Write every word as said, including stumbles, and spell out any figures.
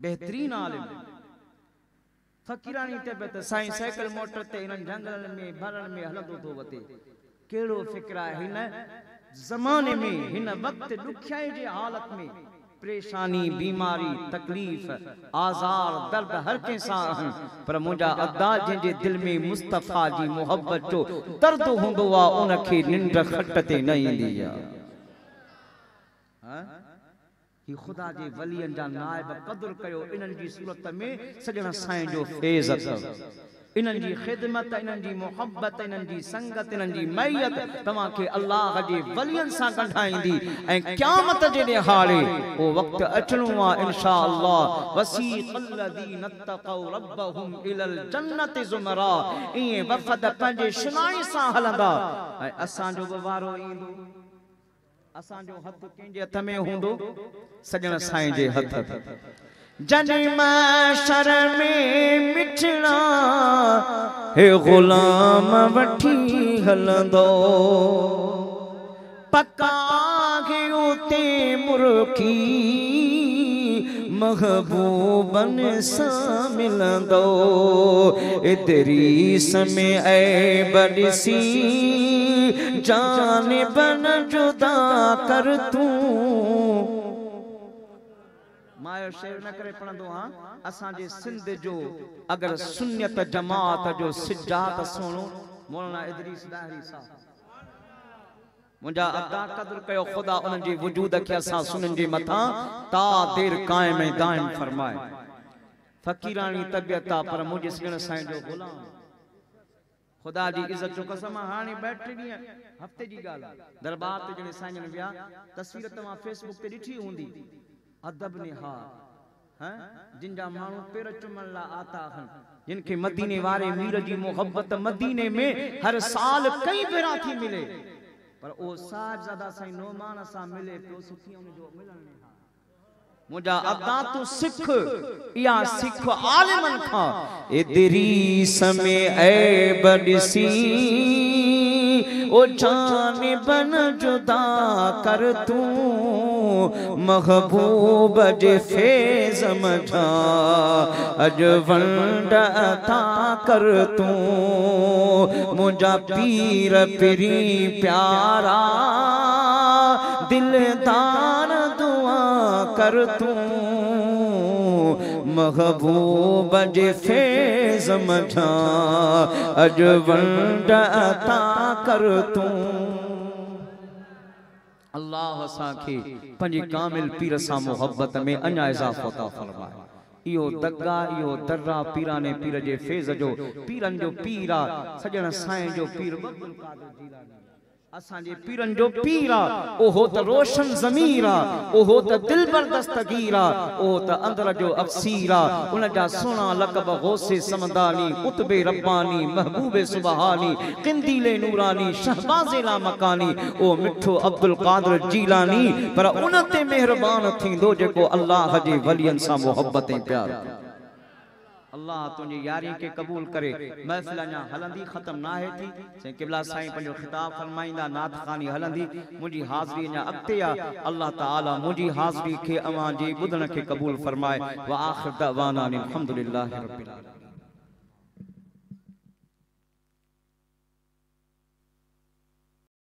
बेहतरीन आलिम फकीरानी ते बत साईं साइकिल मोटर ते इन जंगल में भरण में हलंदो तो वते केड़ो फिक्र है हिन ज़माने में हिन वक्त दुखियाई जे हालत में परेशानी बीमारी तकलीफ आजार दर्द हर के सां पर मुंजा अदा जे दिल में मुस्तफा जी मोहब्बत जो दर्द हुंदो आ उनखे निंड खट ते न इंदी आ हां ही खुदा जे वलियन जा नायब कदर कयो इनन जी सूरत में सजण साईं जो फैज़ अथव इनन जी खिदमत इनन जी मोहब्बत इनन जी संगत इनन जी मैयत तवा के अल्लाह जे वलियन सा कंठाईंदी ए क़यामत जे दिहाड़े ओ वक्त अचणो आ इंशाअल्लाह वसीक़ल्लज़ीन तक़ौ रब्बहुम इलल जन्नति ज़ुमरा इए वफ़द पंजे शिनाई सा हलंदा ए असां जो वारो ईंदो असां जो हथ कंहिंजे हथ में हूंदो सजण साईं जे हथ जॾहिं महशर में मिठड़ा हे ग़ुलाम वठी हलंदो पक्का के उते मुर्खी महबूबन सां मिलंदो इदरीस में ऐ बड़सी जाने बन जुदा कर तू मायो शेर न करे पढ़ंदो हां असां जे सिंध जो अगर सुन्नत जमात जो सिजात सुनो मौलाना इदरीस दाहरी साहब मुंजा अदा कदर कयो खुदा उन जी वजूद के असां सुनन जे मथा ता देर कायम ऐं दायम फरमाए फकीरानी तबियत पर मुझे सजण साईं जो गुलाम खुदा जी इज्जत जो कसम हाने बैठे दी हफ्ते जी गाल दरबार ते जने साईं ने विया तस्वीर तमा फेसबुक ते ॾिठी हूंदी अदब निहार हैं जिनजा मानू पेर चुमन ला आता हन जिनके मदीने वाले मीर जी मोहब्बत मदीने में हर साल कई बेरा थी मिले पर ओ साहबजादा साईं नोमान सा मिले तो सुखी उन जो मिलन मुझा अदा तू सिख या सिख आलिमन खा इदरीस में ऐ बड़सी ओ जाने बन जुदा कर तू महबूब जे फैज़ मझा अज वंड अता कर तू मुझा पीर पिरी प्यारा दिलदार दुआ कर तू महबूब जे फैज़ मझा अज वंड अता कर तू अल्लाह साखे पंजे कामिल पीर सा मोहब्बत में अन्या इजाफा अता फरमाए इहो दगा इहो दर्रा पीराने पीर जे फैज़ जो पीरन जो पीरा सजण साईं जो पीर अब्दुल कादिर जीलानी असां जे पीरन जो पीरा ओहो त रोशन ज़मीरा ओहो त दिलबर दस्तगीरा ओ त अंदर जो अफसीरा उन जा सोना लक़ब गौसे समदानी कुतबे रब्बानी महबूबे सुबहानी क़िंदीले नूरानी शहबाज़े ला मकानी ओ मिठो अब्दुल कादिर जीलानी पर उन ते मेहरबान थींदो जेको अल्लाह जे वलियन सा मोहब्बत ऐं प्यार अल्लाह तुझी यारी के कबूल करे महफिल अञा हलंदी खत्म ना है थी से क़िबला साईं पंजो खिताब फरमाइंदा नात खानी हलंदी मुझी हाज़री अञा अॻिते आ अल्लाह ताला मुझी हाज़री के अवां जे ॿुधण के कबूल फरमाए व आखिर दअवाना अनिल हम्दुलिल्लाहि रब्बिल आलमीन।